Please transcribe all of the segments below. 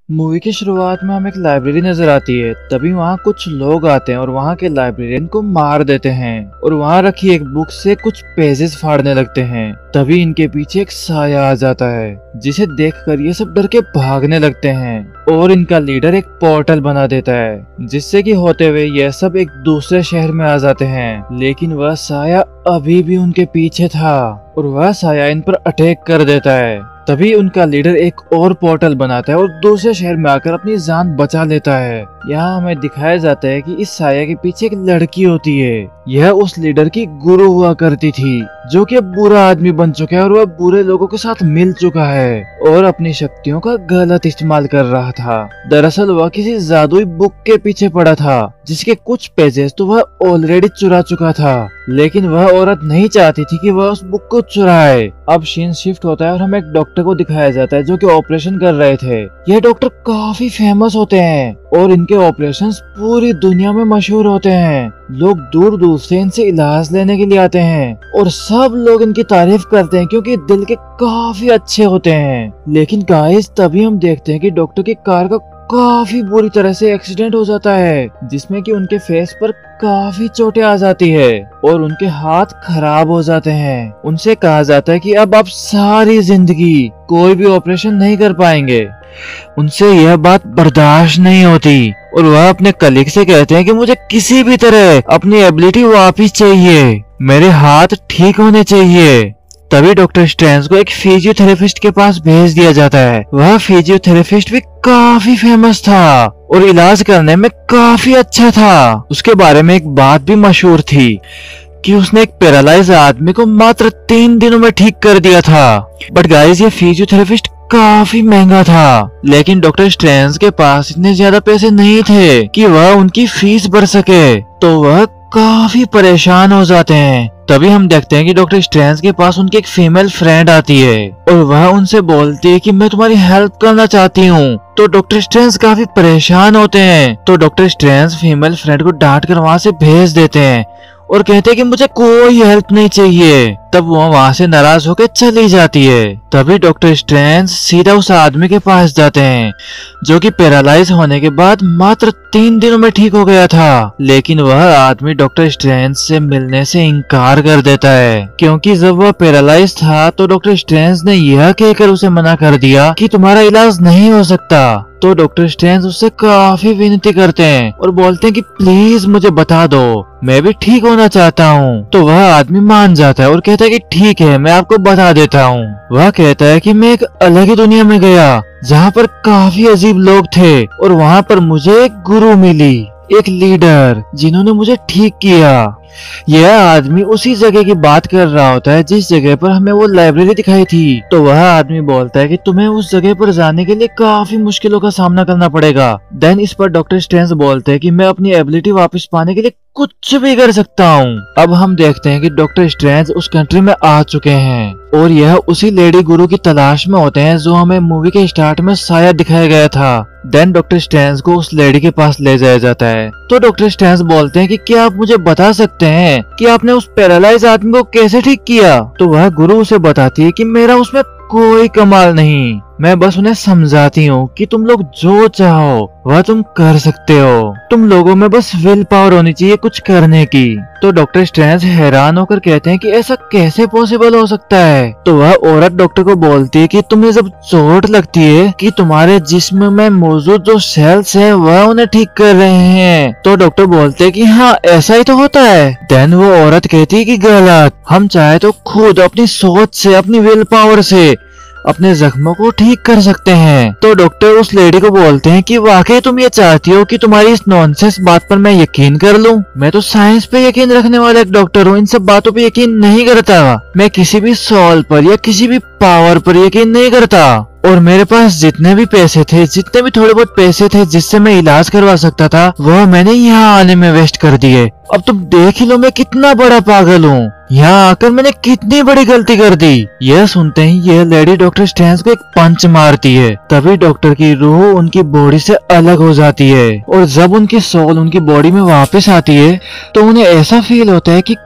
Movie की शुरुआत में हमें एक लाइब्रेरी नजर आती है। तभी वहाँ कुछ लोग आते हैं और वहाँ के लाइब्रेरियन को मार देते हैं और वहाँ रखी एक बुक से कुछ पेजेस फाड़ने लगते हैं। तभी इनके पीछे एक साया आ जाता है जिसे देखकर ये सब डर के भागने लगते हैं और इनका लीडर एक पोर्टल बना देता है जिससे कि होते हुए ये सब एक दूसरे शहर में आ जाते हैं। लेकिन वह साया अभी भी उनके पीछे था और वह साया इन पर अटैक कर देता है। तभी उनका लीडर एक और पोर्टल बनाता है और दूसरे शहर में आकर अपनी जान बचा लेता है। यहाँ हमें दिखाया जाता है कि इस साया के पीछे एक लड़की होती है। यह उस लीडर की गुरु हुआ करती थी जो कि अब बुरा आदमी बन चुका है और वह बुरे लोगों के साथ मिल चुका है और अपनी शक्तियों का गलत इस्तेमाल कर रहा था। दरअसल वह किसी जादुई बुक के पीछे पड़ा था जिसके कुछ पेजेस तो वह ऑलरेडी चुरा चुका था, लेकिन वह औरत नहीं चाहती थी कि वह उस बुक को चुराए। अब सीन शिफ्ट होता है और हमें एक डॉक्टर को दिखाया जाता है जो कि ऑपरेशन कर रहे थे। यह डॉक्टर काफी फेमस होते हैं और इनके ऑपरेशंस पूरी दुनिया में मशहूर होते हैं। लोग दूर दूर से इनसे इलाज लेने के लिए आते हैं और सब लोग इनकी तारीफ करते हैं क्योंकि दिल के काफी अच्छे होते हैं। लेकिन गाइस तभी हम देखते हैं कि डॉक्टर की कार का काफी बुरी तरह से एक्सीडेंट हो जाता है जिसमें कि उनके फेस पर काफी चोटें आ जाती है और उनके हाथ खराब हो जाते हैं। उनसे कहा जाता है कि अब आप सारी जिंदगी कोई भी ऑपरेशन नहीं कर पाएंगे। उनसे यह बात बर्दाश्त नहीं होती और वह अपने कलीग से कहते हैं कि मुझे किसी भी तरह अपनी एबिलिटी वापस चाहिए, मेरे हाथ ठीक होने चाहिए। तभी डॉक्टर स्ट्रेंज को एक फिजियोथेरेपिस्ट के पास भेज दिया जाता है। वह फिजियोथेरेपिस्ट भी काफी फेमस था और इलाज करने में काफी अच्छा था। उसके बारे में एक बात भी मशहूर थी कि उसने एक पैरालाइज आदमी को मात्र 3 दिनों में ठीक कर दिया था। बट गाइस ये फिजियोथेरेपिस्ट काफी महंगा था, लेकिन डॉक्टर स्ट्रेंज के पास इतने ज्यादा पैसे नहीं थे कि वह उनकी फीस भर सके, तो वह काफी परेशान हो जाते हैं। तभी हम देखते हैं कि डॉक्टर स्ट्रेंज के पास उनकी एक फीमेल फ्रेंड आती है और वह उनसे बोलती है कि मैं तुम्हारी हेल्प करना चाहती हूँ। तो डॉक्टर स्ट्रेंज काफी परेशान होते हैं, तो डॉक्टर स्ट्रेंज फीमेल फ्रेंड को डांट कर वहाँ से भेज देते हैं और कहते हैं कि मुझे कोई हेल्प नहीं चाहिए। तब वो वहाँ से नाराज होकर चली जाती है। तभी डॉक्टर स्ट्रेंज सीधा उस आदमी के पास जाते हैं जो कि पैरालाइज होने के बाद मात्र 3 दिनों में ठीक हो गया था। लेकिन वह आदमी डॉक्टर स्ट्रेंज से मिलने से इनकार कर देता है क्योंकि जब वह पैरालाइज था तो डॉक्टर स्ट्रेंज ने यह कहकर उसे मना कर दिया कि तुम्हारा इलाज नहीं हो सकता। तो डॉक्टर स्ट्रेंज उससे काफी विनती करते हैं और बोलते हैं कि प्लीज मुझे बता दो, मैं भी ठीक होना चाहता हूँ। तो वह आदमी मान जाता है और कहता है कि ठीक है, मैं आपको बता देता हूँ। वह कहता है कि मैं एक अलग ही दुनिया में गया जहाँ पर काफी अजीब लोग थे और वहाँ पर मुझे एक गुरु मिली, एक लीडर जिन्होंने मुझे ठीक किया। यह आदमी उसी जगह की बात कर रहा होता है जिस जगह पर हमें वो लाइब्रेरी दिखाई थी। तो वह आदमी बोलता है कि तुम्हें उस जगह पर जाने के लिए काफी मुश्किलों का सामना करना पड़ेगा। देन इस पर डॉक्टर स्ट्रेंज बोलते हैं कि मैं अपनी एबिलिटी वापस पाने के लिए कुछ भी कर सकता हूँ। अब हम देखते हैं कि डॉक्टर स्ट्रेंज उस कंट्री में आ चुके हैं और यह उसी लेडी गुरु की तलाश में होते हैं जो हमें मूवी के स्टार्ट में शायद दिखाया गया था। देन डॉक्टर स्ट्रेंज को उस लेडी के पास ले जाया जाता है। तो डॉक्टर स्ट्रेंज बोलते हैं कि क्या आप मुझे बता सकते हैं कि आपने उस पैरालाइज आदमी को कैसे ठीक किया। तो वह गुरु उसे बताती है कि मेरा उसमें कोई कमाल नहीं, मैं बस उन्हें समझाती हूँ कि तुम लोग जो चाहो वह तुम कर सकते हो, तुम लोगों में बस विल पावर होनी चाहिए कुछ करने की। तो डॉक्टर स्ट्रेंज हैरान होकर कहते हैं कि ऐसा कैसे पॉसिबल हो सकता है। तो वह औरत डॉक्टर को बोलती है कि तुम्हें जब चोट लगती है कि तुम्हारे जिस्म में मौजूद जो सेल्स है वह उन्हें ठीक कर रहे हैं। तो डॉक्टर बोलते हैं कि हाँ ऐसा ही तो होता है। देन वो औरत कहती है कि गलत, हम चाहे तो खुद अपनी सोच से, अपनी विल पावर से अपने जख्मों को ठीक कर सकते हैं। तो डॉक्टर उस लेडी को बोलते हैं कि वाकई तुम ये चाहती हो कि तुम्हारी इस नॉनसेंस बात पर मैं यकीन कर लूं? मैं तो साइंस पे यकीन रखने वाला एक डॉक्टर हूँ, इन सब बातों पे यकीन नहीं करता। मैं किसी भी सोल पर या किसी भी पावर पर यकीन नहीं करता और मेरे पास जितने भी पैसे थे, जितने भी थोड़े बहुत पैसे थे जिससे मैं इलाज करवा सकता था, वह मैंने यहाँ आने में वेस्ट कर दिए। अब तुम देख ही लो मैं कितना बड़ा पागल हूँ, यहाँ आकर मैंने कितनी बड़ी गलती कर दी। यह सुनते ही यह लेडी डॉक्टर स्ट्रेंज को एक पंच मारती है। तभी डॉक्टर की रूह उनकी बॉडी से अलग हो जाती है और जब उनकी सोल उनकी बॉडी में वापस आती है तो उन्हें ऐसा फील होता है कि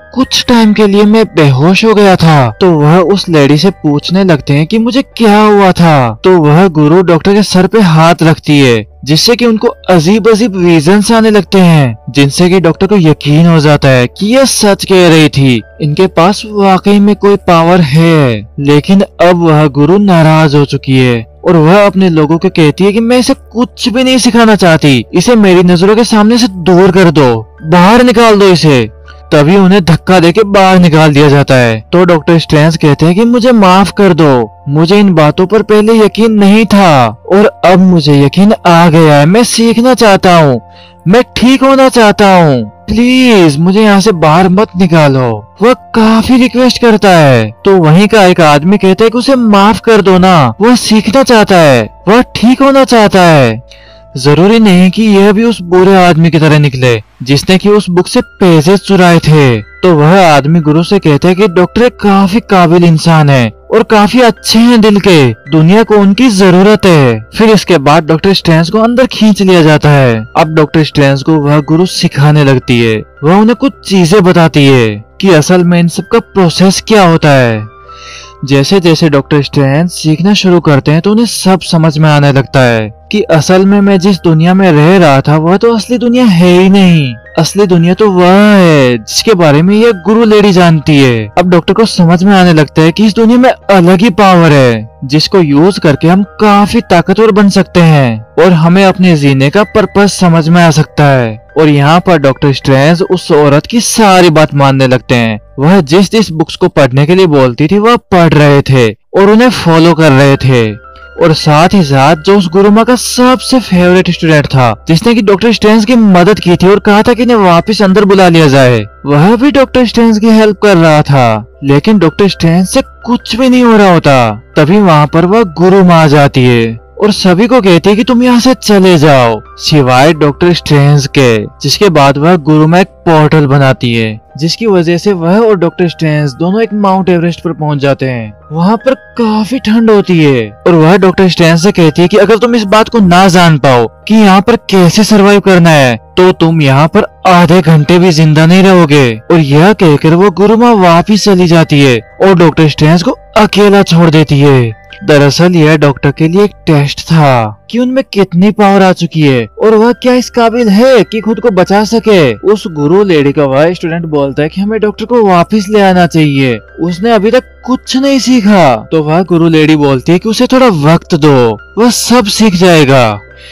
कुछ टाइम के लिए मैं बेहोश हो गया था। तो वह उस लेडी से पूछने लगते हैं कि मुझे क्या हुआ था। तो वह गुरु डॉक्टर के सर पे हाथ रखती है, जिससे कि उनको अजीब अजीब विजन्स आने लगते हैं, जिनसे कि डॉक्टर को यकीन हो जाता है कि यह सच कह रही थी, इनके पास वाकई में कोई पावर है। लेकिन अब वह गुरु नाराज हो चुकी है और वह अपने लोगों को कहती है कि मैं इसे कुछ भी नहीं सिखाना चाहती, इसे मेरी नजरों के सामने से दूर कर दो, बाहर निकाल दो इसे। तभी उन्हें धक्का देके बाहर निकाल दिया जाता है। तो डॉक्टर स्ट्रेंज कहते हैं कि मुझे माफ कर दो, मुझे इन बातों पर पहले यकीन नहीं था और अब मुझे यकीन आ गया है। मैं सीखना चाहता हूँ, मैं ठीक होना चाहता हूँ, प्लीज मुझे यहाँ से बाहर मत निकालो। वह काफी रिक्वेस्ट करता है। तो वहीं का एक आदमी कहता है कि उसे माफ कर दो ना, वह सीखना चाहता है, वह ठीक होना चाहता है। जरूरी नहीं कि यह भी उस बुरे आदमी की तरह निकले जिसने कि उस बुक से पेजेस चुराए थे। तो वह आदमी गुरु से कहता है कि डॉक्टर एक काफी काबिल इंसान है और काफी अच्छे हैं दिल के, दुनिया को उनकी जरूरत है। फिर इसके बाद डॉक्टर स्ट्रेंज को अंदर खींच लिया जाता है। अब डॉक्टर स्ट्रेंज को वह गुरु सिखाने लगती है, वह उन्हें कुछ चीजें बताती है कि असल में इन सब का प्रोसेस क्या होता है। जैसे जैसे डॉक्टर स्ट्रेंज सीखना शुरू करते हैं तो उन्हें सब समझ में आने लगता है कि असल में मैं जिस दुनिया में रह रहा था वह तो असली दुनिया है ही नहीं, असली दुनिया तो वह है जिसके बारे में यह गुरु लेडी जानती है। अब डॉक्टर को समझ में आने लगता है कि इस दुनिया में अलग ही पावर है जिसको यूज करके हम काफी ताकतवर बन सकते हैं और हमें अपने जीने का पर्पस समझ में आ सकता है। और यहाँ पर डॉक्टर स्ट्रेंज उस औरत की सारी बात मानने लगते हैं। वह जिस जिस बुक्स को पढ़ने के लिए बोलती थी वह पढ़ रहे थे और उन्हें फॉलो कर रहे थे। और साथ ही साथ जो उस गुरु माँ का सबसे फेवरेट स्टूडेंट था जिसने कि डॉक्टर स्ट्रेंज की मदद की थी और कहा था कि इन्हें वापस अंदर बुला लिया जाए, वह भी डॉक्टर स्ट्रेंज की हेल्प कर रहा था। लेकिन डॉक्टर स्ट्रेंज से कुछ भी नहीं हो रहा होता। तभी वहाँ पर वह गुरु माँ आ जाती है और सभी को कहती है कि तुम यहाँ से चले जाओ सिवाय डॉक्टर स्ट्रेंज के। जिसके बाद वह गुरु माँ एक पोर्टल बनाती है जिसकी वजह से वह और डॉक्टर स्ट्रेंज दोनों एक माउंट एवरेस्ट पर पहुंच जाते हैं। वहाँ पर काफी ठंड होती है और वह डॉक्टर स्ट्रेंज से कहती है कि अगर तुम इस बात को ना जान पाओ कि यहाँ पर कैसे सरवाइव करना है तो तुम यहाँ पर आधे घंटे भी जिंदा नहीं रहोगे। और यह कहकर वो गुरु माँ वापिस चली जाती है और डॉक्टर स्ट्रेंज को अकेला छोड़ देती है। दरअसल यह डॉक्टर के लिए एक टेस्ट था कि उनमें कितनी पावर आ चुकी है और वह क्या इस काबिल है कि खुद को बचा सके। उस गुरु लेडी का वह स्टूडेंट बोलता है कि हमें डॉक्टर को वापस ले आना चाहिए, उसने अभी तक कुछ नहीं सीखा। तो वह गुरु लेडी बोलती है कि उसे थोड़ा वक्त दो, वह सब सीख जाएगा।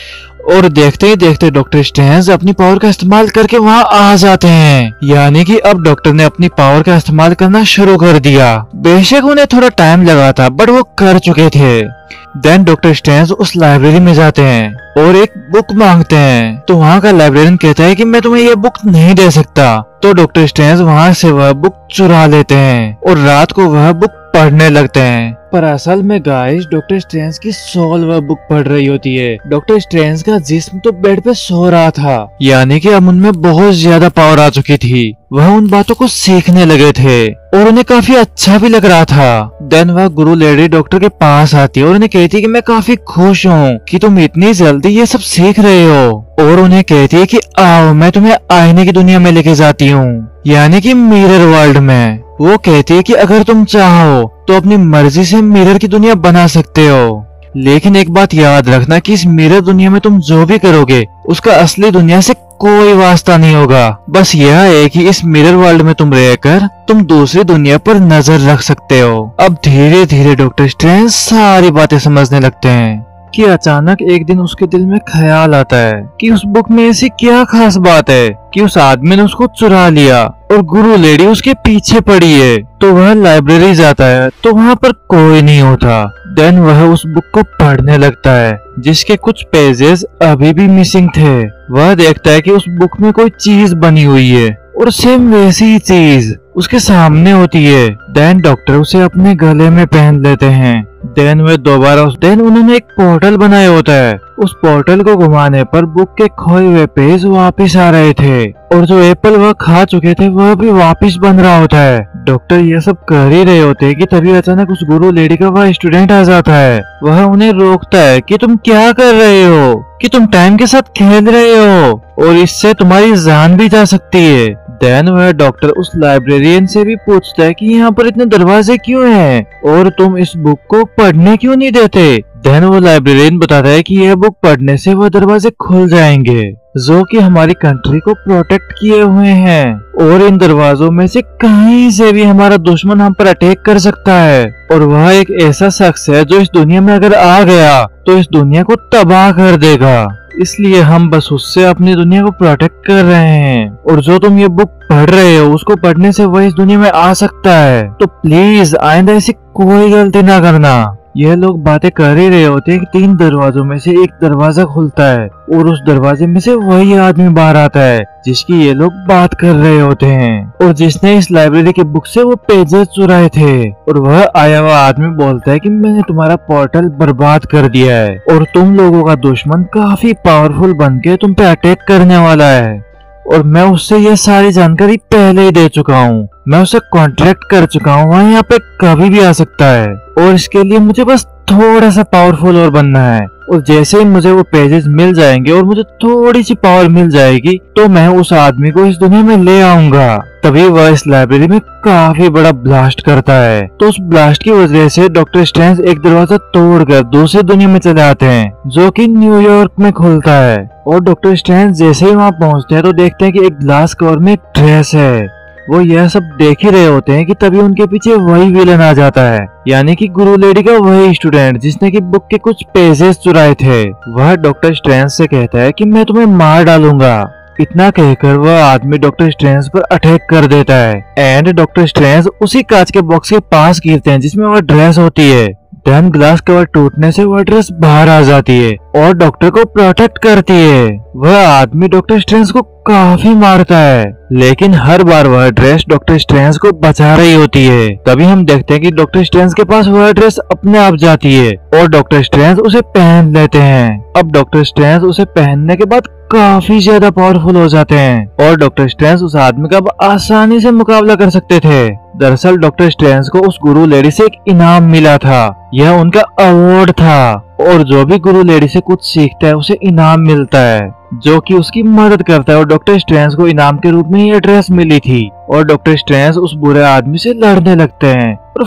और देखते ही देखते डॉक्टर स्ट्रेंज अपनी पावर का इस्तेमाल करके वहाँ आ जाते हैं। यानी कि अब डॉक्टर ने अपनी पावर का इस्तेमाल करना शुरू कर दिया। बेशक उन्हें थोड़ा टाइम लगा था बट वो कर चुके थे। देन डॉक्टर स्ट्रेंज उस लाइब्रेरी में जाते हैं और एक बुक मांगते हैं। तो वहाँ का लाइब्रेरियन कहता है कि मैं तुम्हें ये बुक नहीं दे सकता। तो डॉक्टर स्ट्रेंज वहाँ से वह बुक चुरा लेते हैं और रात को वह बुक पढ़ने लगते हैं। पर असल में गाइस डॉक्टर स्ट्रेंज की सोल वह बुक पढ़ रही होती है। डॉक्टर स्ट्रेंज का जिस्म तो बेड पे सो रहा था, यानी कि अब उनमें बहुत ज्यादा पावर आ चुकी थी। वह उन बातों को सीखने लगे थे और उन्हें काफी अच्छा भी लग रहा था। देन वह गुरु लेडी डॉक्टर के पास आती है और उन्हें कहती है कि मैं काफी खुश हूँ कि तुम इतनी जल्दी ये सब सीख रहे हो। और उन्हें कहती है कि आओ मैं तुम्हें आईने की दुनिया में लेके जाती हूँ, यानी कि मिरर वर्ल्ड में। वो कहती है कि अगर तुम चाहो तो अपनी मर्जी से मिरर की दुनिया बना सकते हो, लेकिन एक बात याद रखना कि इस मिरर दुनिया में तुम जो भी करोगे उसका असली दुनिया से कोई वास्ता नहीं होगा। बस यह है कि इस मिरर वर्ल्ड में तुम रहकर तुम दूसरी दुनिया पर नजर रख सकते हो। अब धीरे धीरे डॉक्टर स्ट्रेंज सारी बातें समझने लगते हैं कि अचानक एक दिन उसके दिल में ख्याल आता है कि उस बुक में ऐसी क्या खास बात है कि उस आदमी ने उसको चुरा लिया और गुरु लेडी उसके पीछे पड़ी है। तो वह लाइब्रेरी जाता है तो वहाँ पर कोई नहीं होता। देन वह उस बुक को पढ़ने लगता है जिसके कुछ पेजेस अभी भी मिसिंग थे। वह देखता है कि उस बुक में कोई चीज बनी हुई है और सेम वैसी ही चीज उसके सामने होती है। देन डॉक्टर उसे अपने गले में पहन लेते हैं। देन वे दोबारा उन्होंने एक पोर्टल बनाया होता है। उस पोर्टल को घुमाने पर बुक के खोए हुए पेज वापस आ रहे थे और जो एप्पल वह खा चुके थे वह भी वापस बन रहा होता है। डॉक्टर ये सब कर ही रहे होते हैं कि तभी अचानक उस गुरु लेडी का वह स्टूडेंट आ जाता है। वह उन्हें रोकता है कि तुम क्या कर रहे हो, कि तुम टाइम के साथ खेल रहे हो और इससे तुम्हारी जान भी जा सकती है। देन वह डॉक्टर उस लाइब्रेरियन से भी पूछता है कि यहाँ पर इतने दरवाजे क्यों हैं और तुम इस बुक को पढ़ने क्यों नहीं देते। देन वो लाइब्रेरियन बताता है कि यह बुक पढ़ने से वह दरवाजे खुल जाएंगे जो कि हमारी कंट्री को प्रोटेक्ट किए हुए हैं और इन दरवाजों में से कहीं से भी हमारा दुश्मन हम पर अटैक कर सकता है और वह एक ऐसा शख्स है जो इस दुनिया में अगर आ गया तो इस दुनिया को तबाह कर देगा। इसलिए हम बस उससे अपनी दुनिया को प्रोटेक्ट कर रहे हैं और जो तुम ये बुक पढ़ रहे हो उसको पढ़ने से वह इस दुनिया में आ सकता है, तो प्लीज आइंदा ऐसी कोई गलती ना करना। यह लोग बातें कर ही रहे होते हैं कि 3 दरवाजों में से एक दरवाजा खुलता है और उस दरवाजे में से वही आदमी बाहर आता है जिसकी ये लोग बात कर रहे होते हैं और जिसने इस लाइब्रेरी की बुक से वो पेजेस चुराए थे। और वह आया हुआ आदमी बोलता है कि मैंने तुम्हारा पोर्टल बर्बाद कर दिया है और तुम लोगों का दुश्मन काफी पावरफुल बन के तुम पे अटैक करने वाला है और मैं उससे ये सारी जानकारी पहले ही दे चुका हूँ। मैं उसे कॉन्ट्रैक्ट कर चुका हूँ, वह यहाँ पे कभी भी आ सकता है और इसके लिए मुझे बस थोड़ा सा पावरफुल और बनना है और जैसे ही मुझे वो पेजेस मिल जाएंगे और मुझे थोड़ी सी पावर मिल जाएगी तो मैं उस आदमी को इस दुनिया में ले आऊंगा। तभी वह इस लाइब्रेरी में काफी बड़ा ब्लास्ट करता है, तो उस ब्लास्ट की वजह से डॉक्टर स्ट्रेंज एक दरवाजा तोड़कर दूसरी दुनिया में चले आते हैं जो कि न्यूयॉर्क में खुलता है। और डॉक्टर स्ट्रेंज जैसे ही वहाँ पहुँचते हैं तो देखते हैं कि एक ग्लास कवर में एक ड्रेस है। वो यह सब देख ही रहे होते हैं कि तभी उनके पीछे वही विलन आ जाता है, यानी कि गुरु लेडी का वही स्टूडेंट जिसने कि बुक के कुछ पेजेस चुराए थे। वह डॉक्टर स्ट्रेंज से कहता है कि मैं तुम्हें मार डालूंगा। इतना कहकर वह आदमी डॉक्टर स्ट्रेंज पर अटैक कर देता है एंड डॉक्टर स्ट्रेंज उसी कांच के बॉक्स के पास गिरते हैं जिसमें वह ड्रेस होती है। देन ग्लास कवर टूटने से वह ड्रेस बाहर आ जाती है और डॉक्टर को प्रोटेक्ट करती है। वह आदमी डॉक्टर स्ट्रेंज को काफी मारता है लेकिन हर बार वह ड्रेस डॉक्टर स्ट्रेंज को बचा रही होती है। तभी हम देखते हैं कि डॉक्टर स्ट्रेंज के पास वह ड्रेस अपने आप जाती है और डॉक्टर स्ट्रेंज उसे पहन लेते हैं। अब डॉक्टर स्ट्रेंज उसे पहनने के बाद काफी ज्यादा पावरफुल हो जाते हैं और डॉक्टर स्ट्रेंज उस आदमी का अब आसानी से मुकाबला कर सकते थे। दरअसल डॉक्टर स्ट्रेंज को उस गुरु लेडी से एक इनाम मिला था, यह उनका अवार्ड था और जो भी गुरु लेडी से कुछ सीखता है उसे इनाम मिलता है जो कि उसकी मदद करता है और डॉक्टर स्ट्रेंज को इनाम के रूप में यह ड्रेस मिली थी और डॉक्टर स्ट्रेंज उस बुरे आदमी से लड़ने लगते हैं और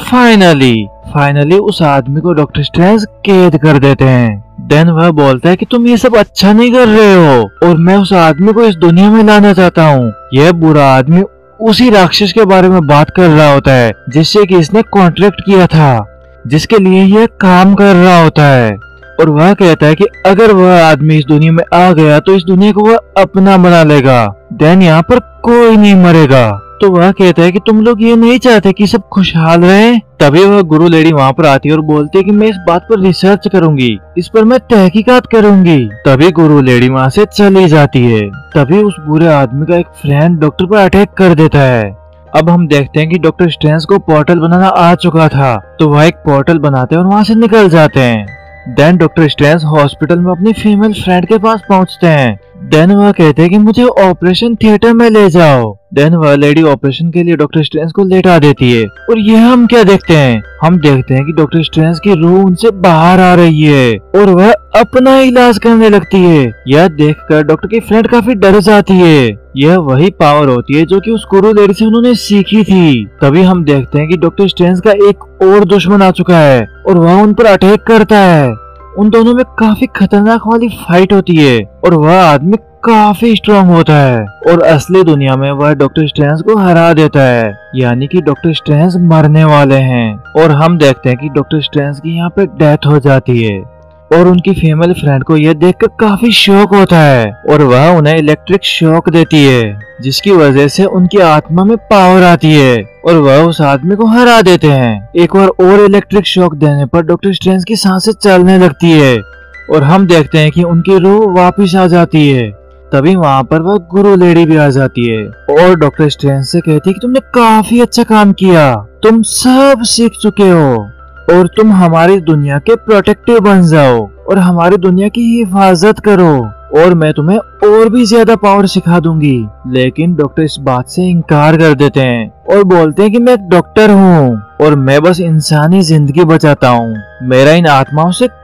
फाइनली उस आदमी को डॉक्टर स्ट्रेंज कैद कर देते हैं। देन वह बोलता है कि तुम ये सब अच्छा नहीं कर रहे हो और मैं उस आदमी को इस दुनिया में लाना चाहता हूँ। यह बुरा आदमी उसी राक्षस के बारे में बात कर रहा होता है जिससे कि इसने कॉन्ट्रैक्ट किया था, जिसके लिए यह काम कर रहा होता है और वह कहता है कि अगर वह आदमी इस दुनिया में आ गया तो इस दुनिया को वह अपना बना लेगा। देन यहाँ पर कोई नहीं मरेगा। तो वह कहता है कि तुम लोग ये नहीं चाहते कि सब खुशहाल रहे। तभी वह गुरु लेडी वहाँ पर आती है और बोलती है कि मैं इस बात पर रिसर्च करूंगी, इस पर मैं तहकीकात करूंगी। तभी गुरु लेडी वहाँ से चली जाती है। तभी उस बुरे आदमी का एक फ्रेंड डॉक्टर पर अटैक कर देता है। अब हम देखते हैं कि डॉक्टर स्ट्रेंज को पोर्टल बनाना आ चुका था, तो वह एक पोर्टल बनाते हैं और वहाँ से निकल जाते हैं। देन डॉक्टर स्ट्रेंज हॉस्पिटल में अपनी फीमेल फ्रेंड के पास पहुंचते हैं। देन वह कहते हैं कि मुझे ऑपरेशन थिएटर में ले जाओ। देन वह लेडी ऑपरेशन के लिए डॉक्टर स्ट्रेंज को लेटा देती है और यह हम क्या देखते हैं, हम देखते हैं कि डॉक्टर स्ट्रेंज की रूह उनसे बाहर आ रही है और वह अपना इलाज करने लगती है। यह देखकर डॉक्टर की फ्रेंड काफी डर जाती है। यह वही पावर होती है जो कि उस गुरु लेडी से उन्होंने सीखी थी। तभी हम देखते हैं कि डॉक्टर स्ट्रेंज का एक और दुश्मन आ चुका है और वह उन पर अटैक करता है। उन दोनों में काफी खतरनाक वाली फाइट होती है और वह आदमी काफी स्ट्रांग होता है और असली दुनिया में वह डॉक्टर स्ट्रेंज को हरा देता है, यानी कि डॉक्टर स्ट्रेंज मरने वाले हैं। और हम देखते हैं कि डॉक्टर स्ट्रेंज की यहाँ पे डेथ हो जाती है और उनकी फीमेल फ्रेंड को यह देखकर काफी शॉक होता है और वह उन्हें इलेक्ट्रिक शॉक देती है जिसकी वजह से उनकी आत्मा में पावर आती है और वह उस आदमी को हरा देते हैं। एक बार और इलेक्ट्रिक शॉक देने पर डॉक्टर स्ट्रेंज की सांसें चलने लगती है और हम देखते हैं कि उनकी रूह वापिस आ जाती है। तभी वहाँ पर वह गुरु लेडी भी आ जाती है और डॉक्टर स्ट्रेंज से कहती है कि तुमने काफी अच्छा काम किया, तुम सब सीख चुके हो और तुम हमारी दुनिया के प्रोटेक्टिव बन जाओ और हमारी दुनिया की हिफाजत करो और मैं तुम्हें और भी ज्यादा पावर सिखा दूंगी। लेकिन डॉक्टर इस बात से इनकार कर देते हैं और बोलते हैं कि मैं एक डॉक्टर हूँ और मैं बस इंसानी जिंदगी बचाता हूँ, मेरा इन आत्माओं से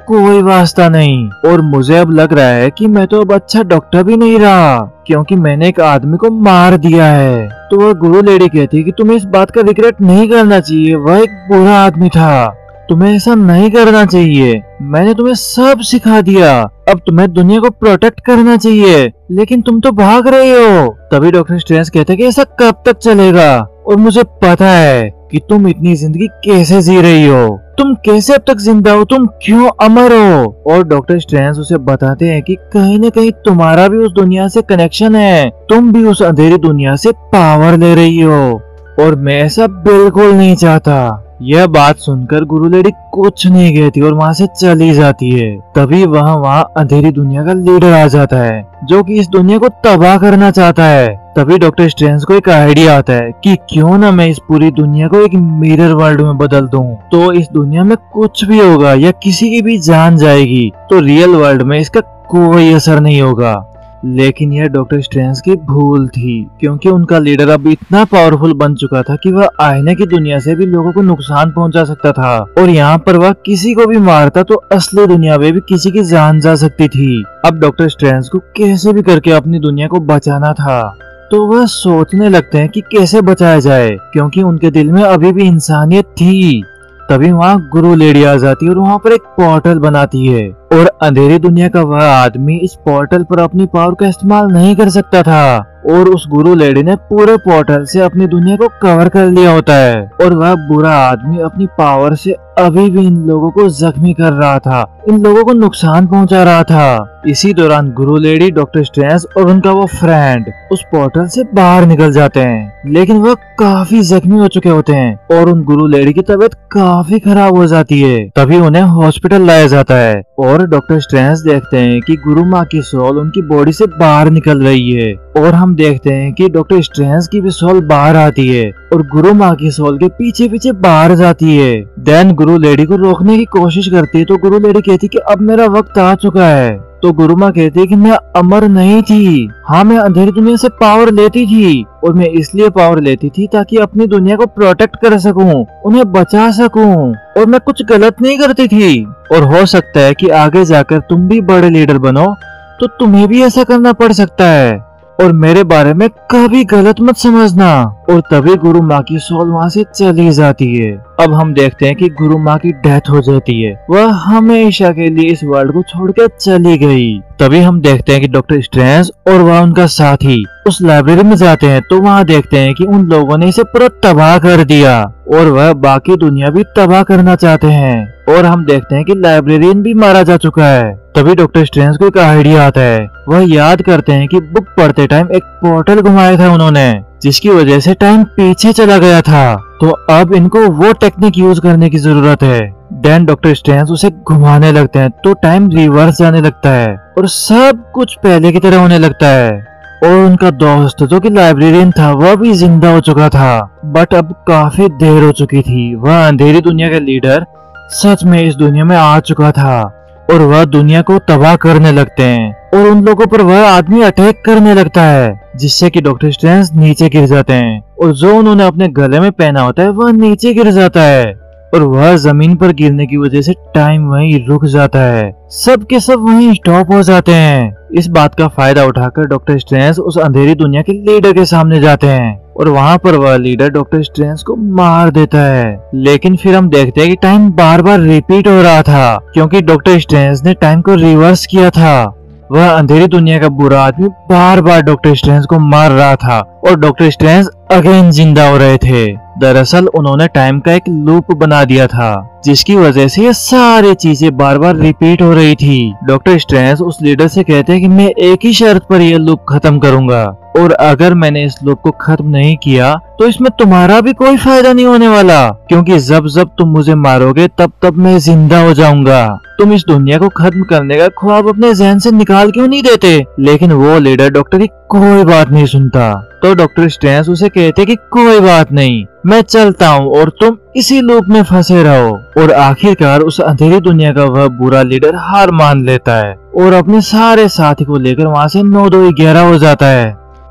कोई वास्ता नहीं, और मुझे अब लग रहा है कि मैं तो अब अच्छा डॉक्टर भी नहीं रहा, क्योंकि मैंने एक आदमी को मार दिया है। तो वह गुरु लेडी कहती है कि तुम्हें इस बात का रिग्रेट नहीं करना चाहिए, वह एक बुरा आदमी था, तुम्हें ऐसा नहीं करना चाहिए, मैंने तुम्हें सब सिखा दिया, अब तुम्हें दुनिया को प्रोटेक्ट करना चाहिए, लेकिन तुम तो भाग रहे हो। तभी डॉक्टर स्ट्रेंज कहते हैं कि ऐसा कब तक चलेगा, और मुझे पता है कि तुम इतनी जिंदगी कैसे जी रही हो, तुम कैसे अब तक जिंदा हो, तुम क्यों अमर हो। और डॉक्टर स्ट्रेंज उसे बताते हैं कि कहीं न कहीं तुम्हारा भी उस दुनिया से कनेक्शन है, तुम भी उस अंधेरी दुनिया से पावर ले रही हो, और मैं ऐसा बिल्कुल नहीं चाहता। यह बात सुनकर गुरु लेडी कुछ नहीं कहती और वहाँ से चली जाती है। तभी वहाँ अंधेरी दुनिया का लीडर आ जाता है, जो कि इस दुनिया को तबाह करना चाहता है। तभी डॉक्टर स्ट्रेंज को एक आइडिया आता है कि क्यों ना मैं इस पूरी दुनिया को एक मिरर वर्ल्ड में बदल दूं, तो इस दुनिया में कुछ भी होगा या किसी की भी जान जाएगी तो रियल वर्ल्ड में इसका कोई असर नहीं होगा। लेकिन यह डॉक्टर स्ट्रेंज की भूल थी, क्योंकि उनका लीडर अब इतना पावरफुल बन चुका था कि वह आईने की दुनिया से भी लोगों को नुकसान पहुंचा सकता था, और यहाँ पर वह किसी को भी मारता तो असली दुनिया में भी किसी की जान जा सकती थी। अब डॉक्टर स्ट्रेंज को कैसे भी करके अपनी दुनिया को बचाना था, तो वह सोचने लगते हैं कि कैसे बचाया जाए, क्योंकि उनके दिल में अभी भी इंसानियत थी। तभी वहाँ गुरु लेडी आ जाती है और वहाँ पर एक पोर्टल बनाती है, और अंधेरी दुनिया का वह आदमी इस पोर्टल पर अपनी पावर का इस्तेमाल नहीं कर सकता था, और उस गुरु लेडी ने पूरे पोर्टल से अपनी दुनिया को कवर कर लिया होता है, और वह बुरा आदमी अपनी पावर से अभी भी इन लोगों को जख्मी कर रहा था, इन लोगों को नुकसान पहुंचा रहा था। इसी दौरान गुरु लेडी, डॉक्टर स्ट्रेंज और उनका वो फ्रेंड उस पोर्टल से बाहर निकल जाते हैं, लेकिन वह काफी जख्मी हो चुके होते हैं और उन गुरु लेडी की तबीयत काफी खराब हो जाती है। तभी उन्हें हॉस्पिटल लाया जाता है, और डॉक्टर स्ट्रेंज देखते हैं कि गुरु माँ की सोल उनकी बॉडी से बाहर निकल रही है, और हम देखते हैं कि डॉक्टर स्ट्रेंज की भी सोल बाहर आती है और गुरु माँ की सोल के पीछे पीछे बाहर जाती है। देन गुरु लेडी को रोकने की कोशिश करती है, तो गुरु लेडी कहती कि अब मेरा वक्त आ चुका है। तो गुरु माँ कहती है कि मैं अमर नहीं थी, हाँ मैं अंधेरी दुनिया से पावर लेती थी, और मैं इसलिए पावर लेती थी ताकि अपनी दुनिया को प्रोटेक्ट कर सकूं, उन्हें बचा सकूं, और मैं कुछ गलत नहीं करती थी। और हो सकता है कि आगे जाकर तुम भी बड़े लीडर बनो तो तुम्हें भी ऐसा करना पड़ सकता है, और मेरे बारे में कभी गलत मत समझना। और तभी गुरु माँ की सोल वहाँ से चली जाती है। अब हम देखते हैं कि गुरु माँ की डेथ हो जाती है, वह हमेशा के लिए इस वर्ल्ड को छोड़कर चली गई। तभी हम देखते हैं कि डॉक्टर स्ट्रेंज और वह उनका साथी उस लाइब्रेरी में जाते हैं, तो वहाँ देखते हैं कि उन लोगों ने इसे पूरा तबाह कर दिया, और वह बाकी दुनिया भी तबाह करना चाहते हैं। और हम देखते हैं कि लाइब्रेरियन भी मारा जा चुका है। तभी डॉक्टर स्ट्रेंज को एक आइडिया आता है, वह याद करते हैं कि बुक पढ़ते टाइम एक पोर्टल घुमाया था उन्होंने, जिसकी वजह से टाइम पीछे चला गया था, तो अब इनको वो टेक्निक यूज करने की जरूरत है। देन डॉक्टर स्ट्रेंज उसे घुमाने लगते हैं, तो टाइम रिवर्स जाने लगता है और सब कुछ पहले की तरह होने लगता है। और उनका दोस्त जो कि लाइब्रेरियन था वह भी जिंदा हो चुका था, बट अब काफी देर हो चुकी थी। वह अंधेरी दुनिया का लीडर सच में इस दुनिया में आ चुका था, और वह दुनिया को तबाह करने लगते हैं, और उन लोगों पर वह आदमी अटैक करने लगता है, जिससे कि डॉक्टर स्ट्रेंज नीचे गिर जाते हैं, और जो उन्होंने अपने गले में पहना होता है वह नीचे गिर जाता है, और वह जमीन पर गिरने की वजह से टाइम वहीं रुक जाता है। सब के सब वहीं स्टॉप हो जाते हैं। इस बात का फायदा उठाकर डॉक्टर स्ट्रेंज उस अंधेरी दुनिया के लीडर के सामने जाते हैं, और वहाँ पर वह लीडर डॉक्टर स्ट्रेंज को मार देता है। लेकिन फिर हम देखते हैं कि टाइम बार बार रिपीट हो रहा था, क्योंकि डॉक्टर स्ट्रेंज ने टाइम को रिवर्स किया था। वह अंधेरी दुनिया का बुरा आदमी बार बार डॉक्टर स्ट्रेंज को मार रहा था, और डॉक्टर स्ट्रेंज अगेन जिंदा हो रहे थे। दरअसल उन्होंने टाइम का एक लूप बना दिया था, जिसकी वजह से ये सारी चीजें बार बार रिपीट हो रही थी। डॉक्टर स्ट्रेंज उस लीडर से कहते हैं कि मैं एक ही शर्त पर यह लूप खत्म करूंगा, और अगर मैंने इस लूप को खत्म नहीं किया तो इसमें तुम्हारा भी कोई फायदा नहीं होने वाला, क्योंकि जब जब तुम मुझे मारोगे तब तब मैं जिंदा हो जाऊंगा। तुम इस दुनिया को खत्म करने का ख्वाब अपने जहन से निकाल क्यों नहीं देते? लेकिन वो लीडर डॉक्टर की कोई बात नहीं सुनता, तो डॉक्टर स्ट्रेंज उसे कहते कि कोई बात नहीं, मैं चलता हूँ और तुम इसी लूप में फंसे रहो। और आखिरकार उस अंधेरी दुनिया का वह बुरा लीडर हार मान लेता है और अपने सारे साथी को लेकर वहाँ से 9-2-11 हो जाता है।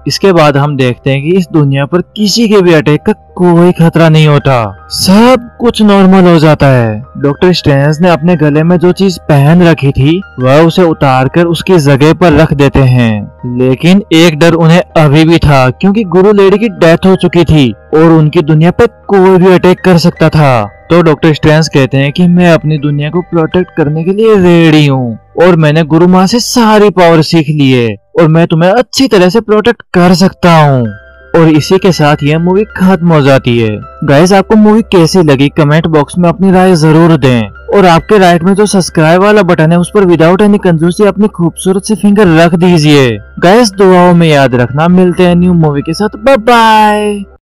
इसके बाद हम देखते हैं कि इस दुनिया पर किसी के भी अटैक का कोई खतरा नहीं होता, सब कुछ नॉर्मल हो जाता है। डॉक्टर स्ट्रेंज ने अपने गले में जो चीज पहन रखी थी वह उसे उतार कर उसकी जगह पर रख देते हैं। लेकिन एक डर उन्हें अभी भी था, क्योंकि गुरु लेडी की डेथ हो चुकी थी और उनकी दुनिया पे कोई भी अटैक कर सकता था। तो डॉक्टर स्ट्रेंज कहते हैं कि मैं अपनी दुनिया को प्रोटेक्ट करने के लिए रेडी हूँ और मैंने गुरु माँ से सारी पावर सीख ली है और मैं तुम्हें अच्छी तरह से प्रोटेक्ट कर सकता हूँ। और इसी के साथ यह मूवी खत्म हो जाती है। गाइस, आपको मूवी कैसी लगी कमेंट बॉक्स में अपनी राय जरूर दें और आपके राइट में जो सब्सक्राइब वाला बटन है उस पर विदाउट एनी कंजूसी अपनी खूबसूरत से फिंगर रख दीजिए। गाइस, दुआओं में याद रखना। मिलते हैं न्यू मूवी के साथ। Bye bye.